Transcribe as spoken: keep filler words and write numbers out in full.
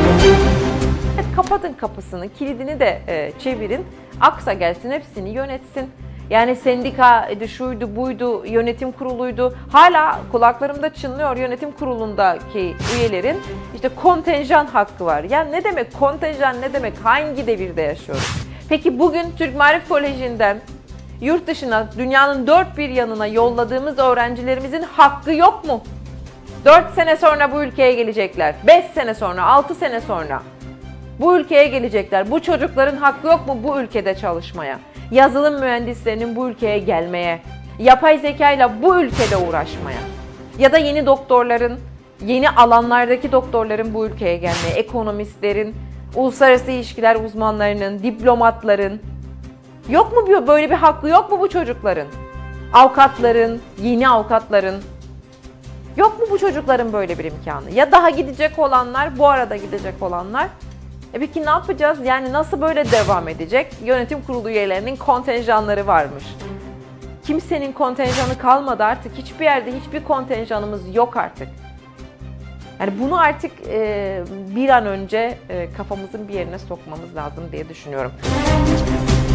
Evet, kapatın kapısını, kilidini de e, çevirin, aksa gelsin, hepsini yönetsin. Yani sendika, şuydu, buydu, yönetim kuruluydu. Hala kulaklarımda çınlıyor yönetim kurulundaki üyelerin işte kontenjan hakkı var. Yani ne demek kontenjan, ne demek, hangi devirde yaşıyoruz? Peki bugün Türk Maarif Koleji'nden yurt dışına, dünyanın dört bir yanına yolladığımız öğrencilerimizin hakkı yok mu? dört sene sonra bu ülkeye gelecekler. beş sene sonra, altı sene sonra bu ülkeye gelecekler. Bu çocukların hakkı yok mu bu ülkede çalışmaya? Yazılım mühendislerinin bu ülkeye gelmeye, yapay zekayla bu ülkede uğraşmaya ya da yeni doktorların, yeni alanlardaki doktorların bu ülkeye gelmeye, ekonomistlerin, uluslararası ilişkiler uzmanlarının, diplomatların yok mu böyle bir hakkı, yok mu bu çocukların? Avukatların, yeni avukatların yok mu bu çocukların böyle bir imkanı? Ya daha gidecek olanlar, bu arada gidecek olanlar? E peki ne yapacağız? Yani nasıl böyle devam edecek? Yönetim kurulu üyelerinin kontenjanları varmış. Kimsenin kontenjanı kalmadı artık. Hiçbir yerde hiçbir kontenjanımız yok artık. Yani bunu artık e, bir an önce e, kafamızın bir yerine sokmamız lazım diye düşünüyorum.